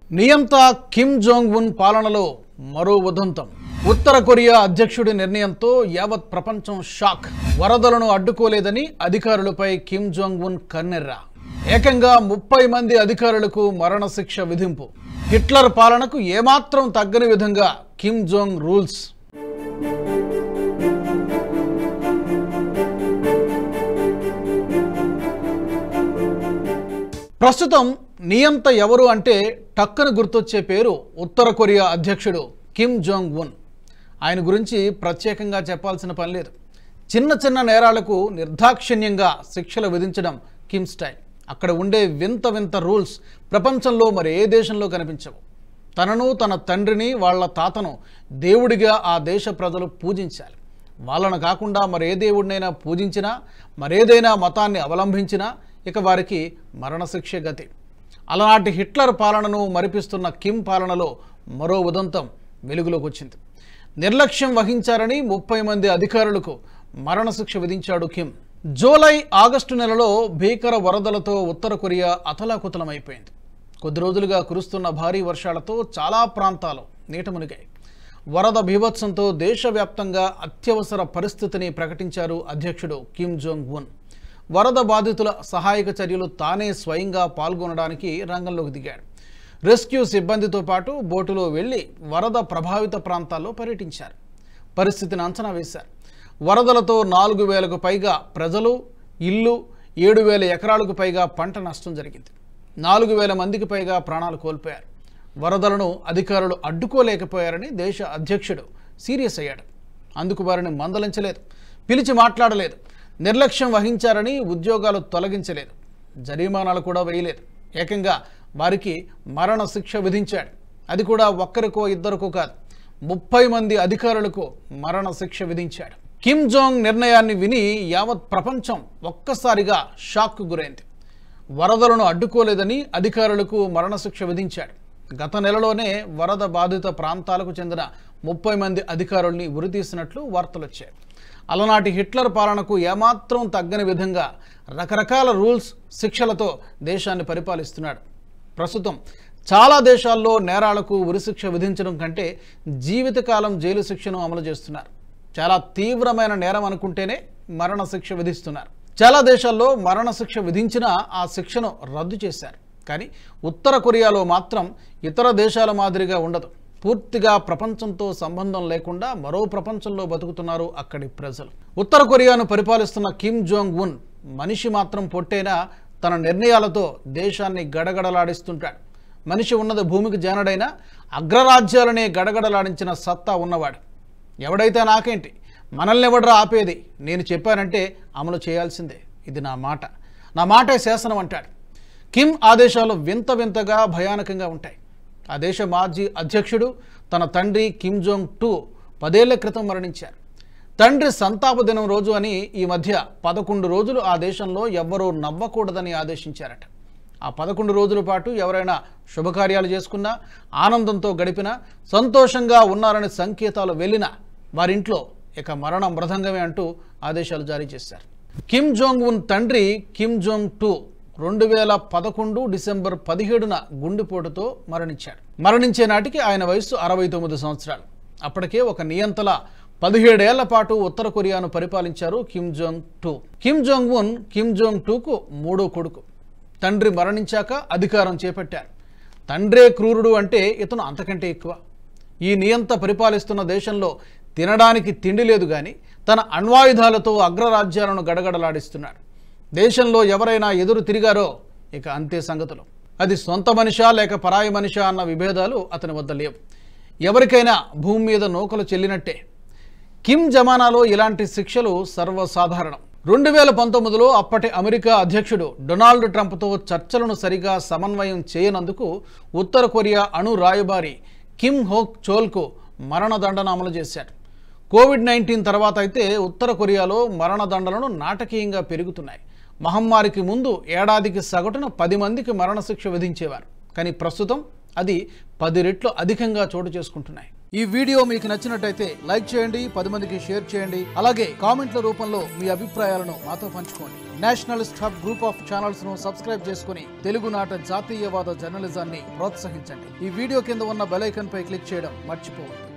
నియంత Kim Jong ఉన్ పాలనలో మరో ఉదంతం. ఉత్తర కొరియా అధ్యక్షుడి నిర్ణయంతో యావత్ ప్రపంచం షాక్. వరదలను అడ్డుకోలేదని అధికారులపై కిమ్ జోంగ్ ఉన్ కన్నెర్ర. ఏకంగా 30 మంది అధికారులకు మరణశిక్ష విధింపు. హిట్లర్ పాలనకు ఏమాత్రం తగ్గని విధంగా కిమ్ జోంగ్ రూల్స్. ప్రస్తుతం నియంత ఎవరు అంటే టక్కున గుర్తొచ్చే పేరు ఉత్తర కొరియా అధ్యక్షుడు కిమ్ జోంగ్ ఉన్. ఆయన గురించి ప్రత్యేకంగా చెప్పాల్సిన పని లేదు. చిన్న చిన్న నేరాలకు నిర్దాక్షిణ్యంగా శిక్షలు విధించడం కిమ్ స్టైల్. అక్కడ ఉండే వింత వింత రూల్స్ ప్రపంచంలో మరి ఏ దేశంలో కనిపించవు. తనను తన తండ్రిని వాళ్ళ తాతను దేవుడిగా ఆ దేశ ప్రజలు పూజించాలి. వాళ్ళను కాకుండా మరే దేవుడినైనా పూజించినా, మరేదైనా మతాన్ని అవలంబించినా ఇక వారికి మరణశిక్ష గతి. అలాంటి హిట్లర్ పాలనను మరిపిస్తున్న కిమ్ పాలనలో మరో ఉదంతం వెలుగులోకి వచ్చింది. నిర్లక్ష్యం వహించారని 30 మంది అధికారులకు మరణశిక్ష విధించాడు కిమ్. జూలై, ఆగస్టు నెలలో భీకర వరదలతో ఉత్తర కొరియా అతలాకుతలమైపోయింది. కొద్ది రోజులుగా కురుస్తున్న భారీ వర్షాలతో చాలా ప్రాంతాలు నీట మునిగాయి. వరద బీభత్సంతో దేశవ్యాప్తంగా అత్యవసర పరిస్థితిని ప్రకటించారు అధ్యక్షుడు కిమ్ జోంగ్ ఉన్. వరద బాధితుల సహాయక చర్యలు తానే స్వయంగా పాల్గొనడానికి రంగంలోకి దిగాడు. రెస్క్యూ సిబ్బందితో పాటు బోటులో వెళ్లి వరద ప్రభావిత ప్రాంతాల్లో పర్యటించారు. పరిస్థితిని అంచనా వేశారు. వరదలతో 4,000కు పైగా ప్రజలు, ఇల్లు, 7,000 ఎకరాలకు పైగా పంట నష్టం జరిగింది. 4,000 మందికి పైగా ప్రాణాలు కోల్పోయారు. వరదలను అధికారులు అడ్డుకోలేకపోయారని దేశ అధ్యక్షుడు సీరియస్ అయ్యాడు. అందుకు వారిని మందలించలేదు, పిలిచి మాట్లాడలేదు. నిర్లక్ష్యం వహించారని ఉద్యోగాలు తొలగించలేదు, జరిమానాలు కూడా వేయలేదు. ఏకంగా వారికి మరణ శిక్ష విధించాడు. అది కూడా ఒక్కరికో ఇద్దరికో కాదు, 30 మంది అధికారులకు మరణ శిక్ష విధించాడు. కిమ్ జోంగ్ నిర్ణయాన్ని విని యావత్ ప్రపంచం ఒక్కసారిగా షాక్కు గురైంది. వరదలను అడ్డుకోలేదని అధికారులకు మరణశిక్ష విధించాడు. గత నెలలోనే వరద బాధిత ప్రాంతాలకు చెందిన 30 మంది అధికారుల్ని ఉరితీసినట్లు వార్తలొచ్చాయి. అలనాటి హిట్లర్ పాలనకు ఏమాత్రం తగ్గని విధంగా రకరకాల రూల్స్, శిక్షలతో దేశాన్ని పరిపాలిస్తున్నాడు. ప్రస్తుతం చాలా దేశాల్లో నేరాలకు ఉరిశిక్ష విధించడం కంటే జీవితకాలం జైలు శిక్షను అమలు చేస్తున్నారు. చాలా తీవ్రమైన నేరం అనుకుంటేనే మరణశిక్ష విధిస్తున్నారు. చాలా దేశాల్లో మరణశిక్ష విధించినా ఆ శిక్షను రద్దు చేశారు. కానీ ఉత్తర కొరియాలో మాత్రం ఇతర దేశాల మాదిరిగా ఉండదు. పూర్తిగా ప్రపంచంతో సంబంధం లేకుండా మరో ప్రపంచంలో బతుకుతున్నారు అక్కడి ప్రజలు. ఉత్తర కొరియాను పరిపాలిస్తున్న కిమ్ జోంగ్ ఉన్ మనిషి మాత్రం పొట్టేనా తన నిర్ణయాలతో దేశాన్ని గడగడలాడిస్తుంటాడు. మనిషి ఉన్నది భూమికి జానడైనా అగ్రరాజ్యాలనే గడగడలాడించిన సత్తా ఉన్నవాడు. ఎవడైతే నాకేంటి, మనల్ని ఎవడరా ఆపేది, నేను చెప్పానంటే అమలు చేయాల్సిందే, ఇది నా మాట, నా మాటే శాసనం అంటాడు. కిమ్ ఆదేశాలు వింత వింతగా భయానకంగా ఉంటాయి. ఆ దేశ మాజీ అధ్యక్షుడు తన తండ్రి కిమ్ జోంగ్ 2 10 ఏళ్ల క్రితం మరణించారు. తండ్రి సంతాప దినం రోజు అని ఈ మధ్య 11 రోజులు ఆ దేశంలో ఎవ్వరూ నవ్వకూడదని ఆదేశించారట. ఆ 11 రోజుల పాటు ఎవరైనా శుభకార్యాలు చేసుకున్నా, ఆనందంతో గడిపినా, సంతోషంగా ఉన్నారని సంకేతాలు వెళ్ళినా వారింట్లో ఇక మరణ మృదంగమే అంటూ ఆదేశాలు జారీ చేశారు. కిమ్ జోంగ్ ఉన్ తండ్రి కిమ్ జోంగ్ 2 2011 డిసెంబర్ 17న గుండెపోటుతో మరణించాడు. మరణించే నాటికి ఆయన వయస్సు 69 సంవత్సరాలు. అప్పటికే ఒక నియంతలా 17 ఏళ్ల పాటు ఉత్తర కొరియాను పరిపాలించారు Kim Jong 2. Kim Jong Un Kim Jong 2కు 3వ కొడుకు. తండ్రి మరణించాక అధికారం చేపట్టారు. తండ్రే క్రూరుడు అంటే ఇతను అంతకంటే ఎక్కువ. ఈ నియంత పరిపాలిస్తున్న దేశంలో తినడానికి తిండి లేదు కానీ తన అణ్వాయుధాలతో అగ్రరాజ్యాలను గడగడలాడిస్తున్నాడు. దేశంలో ఎవరైనా ఎదురు తిరిగారో ఇక అంతే సంగతులు. అది సొంత మనిషా లేక పరాయి మనిషా అన్న విభేదాలు అతని వద్ద లేవు. ఎవరికైనా భూమి మీద నూకలు చెల్లినట్టే. కిమ్ జమానాలో ఇలాంటి శిక్షలు సర్వసాధారణం. 2019లో అప్పటి అమెరికా అధ్యక్షుడు డొనాల్డ్ ట్రంప్తో చర్చలను సరిగా సమన్వయం చేయనందుకు ఉత్తర కొరియా అణు రాయబారి కిమ్ హోక్ చోల్కు మరణదండన అమలు చేశాడు. కోవిడ్-19 తర్వాత అయితే ఉత్తర కొరియాలో మరణదండలను నాటకీయంగా పెరుగుతున్నాయి. మహమ్మారికి ముందు ఏడాదికి సగటున 10 మందికి మరణశిక్ష విధించేవారు. కానీ ప్రస్తుతం అది 10 రెట్లు అధికంగా చోటు చేసుకుంటున్నాయి. ఈ వీడియో మీకు నచ్చినట్టయితే లైక్ చేయండి, 10 మందికి షేర్ చేయండి. అలాగే కామెంట్ల రూపంలో మీ అభిప్రాయాలను మాతో పంచుకోండి. Nationalist hub group of channels ను సబ్స్క్రైబ్ చేసుకుని తెలుగునాట జాతీయవాద జర్నలిజాన్ని ప్రోత్సహించండి. ఈ వీడియో కింద ఉన్న బెల్ ఐకాన్ పై క్లిక్ చేయడం మర్చిపోవద్దు.